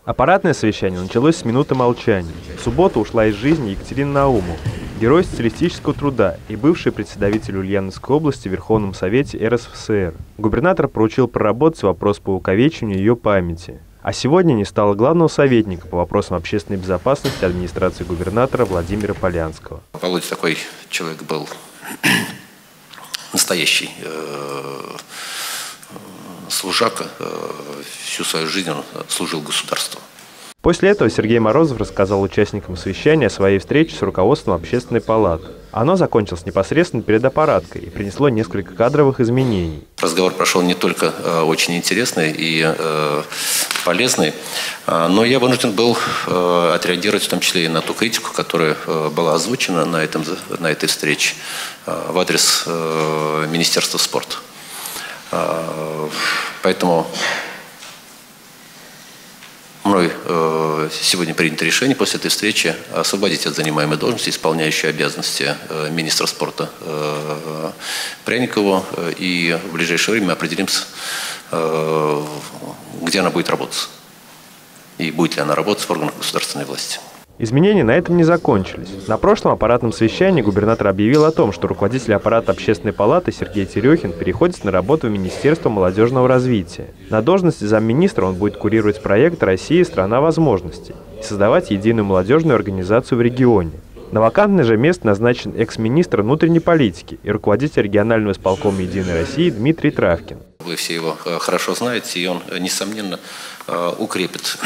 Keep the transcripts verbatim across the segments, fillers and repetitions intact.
Аппаратное совещание началось с минуты молчания. В субботу ушла из жизни Екатерина Наумова, герой социалистического труда и бывший председатель Ульяновской области в Верховном Совете эр эс эф эс эр. Губернатор поручил проработать вопрос по увековечению ее памяти. А сегодня не стало главного советника по вопросам общественной безопасности администрации губернатора Владимира Полянского. Володя такой человек был настоящий служака, всю свою жизнь он служил государству. После этого Сергей Морозов рассказал участникам совещания о своей встрече с руководством Общественной палаты. Оно закончилось непосредственно перед аппараткой и принесло несколько кадровых изменений. Разговор прошел не только э, очень интересный и э, полезный, э, но я вынужден был э, отреагировать в том числе и на ту критику, которая э, была озвучена на, этом, на этой встрече э, в адрес э, Министерства спорта. Э, поэтому мной э, сегодня принято решение после этой встречи освободить от занимаемой должности исполняющей обязанности э, министра спорта э, Пряникову, э, и в ближайшее время определимся, э, где она будет работать и будет ли она работать в органах государственной власти. Изменения на этом не закончились. На прошлом аппаратном совещании губернатор объявил о том, что руководитель аппарата Общественной палаты Сергей Терехин переходит на работу в Министерство молодежного развития. На должности замминистра он будет курировать проект «Россия – страна возможностей» и создавать единую молодежную организацию в регионе. На вакантное же место назначен экс-министр внутренней политики и руководитель регионального исполкома «Единой России» Дмитрий Травкин. Вы все его хорошо знаете, и он, несомненно, укрепит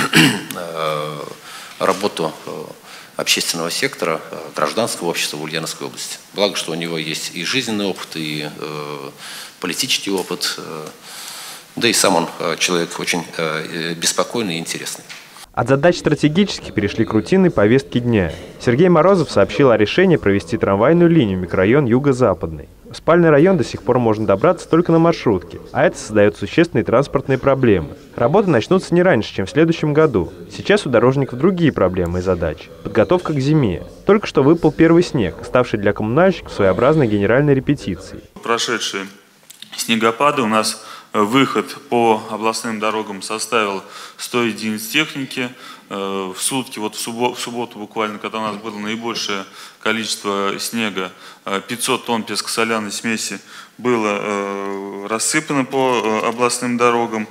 работу общественного сектора, гражданского общества в Ульяновской области. Благо, что у него есть и жизненный опыт, и э, политический опыт, э, да и сам он э, человек очень э, беспокойный и интересный. От задач стратегических перешли к рутинной повестке дня. Сергей Морозов сообщил о решении провести трамвайную линию в микрорайон Юго-Западный. В спальный район до сих пор можно добраться только на маршрутке, а это создает существенные транспортные проблемы. Работы начнутся не раньше, чем в следующем году. Сейчас у дорожников другие проблемы и задачи. Подготовка к зиме. Только что выпал первый снег, ставший для коммунальщиков своеобразной генеральной репетицией. Прошедшие снегопады у нас выход по областным дорогам составил сто единиц техники. В сутки, вот в субботу, в субботу буквально, когда у нас было наибольшее количество снега, пятьсот тонн песко-соляной смеси было рассыпано по областным дорогам.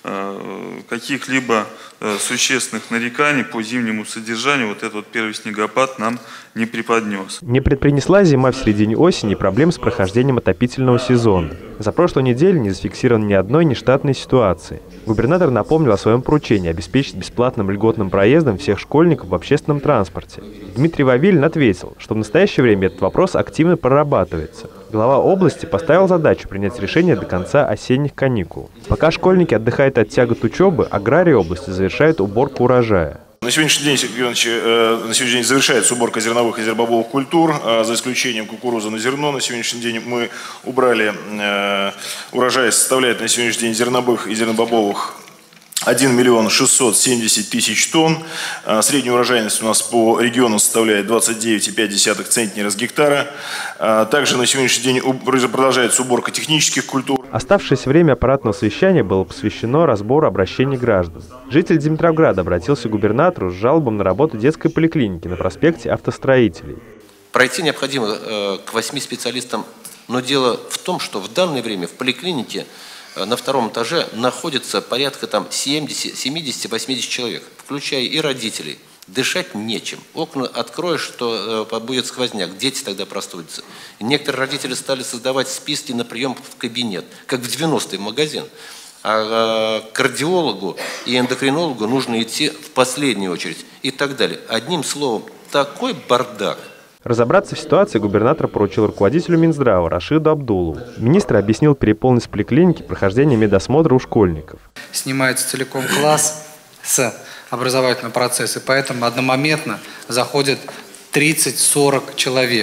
Каких-либо существенных нареканий по зимнему содержанию вот этот вот первый снегопад нам не преподнес. Не предпринесла зима в середине осени проблем с прохождением отопительного сезона. За прошлую неделю не зафиксировано ни одной нештатной ситуации. Губернатор напомнил о своем поручении обеспечить бесплатным льготным проездом всех школьников в общественном транспорте. Дмитрий Вавилин ответил, что в настоящее время этот вопрос активно прорабатывается. Глава области поставил задачу принять решение до конца осенних каникул. Пока школьники отдыхают от тягот учебы, аграрии области завершают уборку урожая. На сегодняшний день, Сергей Иванович, на сегодняшний день завершается уборка зерновых и зернобобовых культур, за исключением кукурузы на зерно. На сегодняшний день мы убрали, урожай составляет на сегодняшний день зерновых и зернобобовых один миллион шестьсот семьдесят тысяч тонн. Средняя урожайность у нас по региону составляет двадцать девять и пять десятых центнера с гектара. Также на сегодняшний день продолжается уборка технических культур. Оставшееся время аппаратного совещания было посвящено разбору обращений граждан. Житель Димитровграда обратился к губернатору с жалобом на работу детской поликлиники на проспекте Автостроителей. Пройти необходимо э, к восьми специалистам, но дело в том, что в данное время в поликлинике на втором этаже находится порядка там семидесяти-восьмидесяти человек, включая и родителей. Дышать нечем. Окна откроешь, то э, будет сквозняк, дети тогда простудятся. И некоторые родители стали создавать списки на прием в кабинет, как в девяностые в магазин. А э, кардиологу и эндокринологу нужно идти в последнюю очередь и так далее. Одним словом, такой бардак. Разобраться в ситуации губернатор поручил руководителю Минздрава Рашиду Абдулову. Министр объяснил переполненность поликлиники прохождения медосмотра у школьников. Снимается целиком класс с образовательного процесса, поэтому одномоментно заходит тридцать-сорок человек.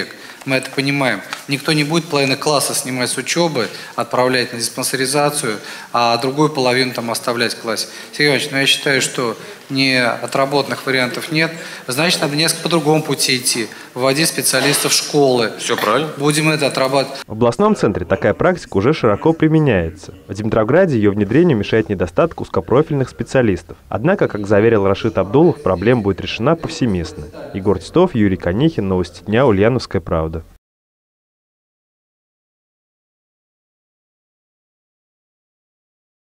Мы это понимаем. Никто не будет половину класса снимать с учебы, отправлять на диспансеризацию, а другую половину там оставлять в классе. Сергей Иванович, ну я считаю, что не отработанных вариантов нет. Значит, надо несколько по другому пути идти. Вводить специалистов в школы. Все правильно. Будем это отрабатывать. В областном центре такая практика уже широко применяется. В Димитровграде ее внедрению мешает недостаток узкопрофильных специалистов. Однако, как заверил Рашид Абдулов, проблема будет решена повсеместно. Егор Титов, Юрий Конихин, Новости дня, Ульяновская правда.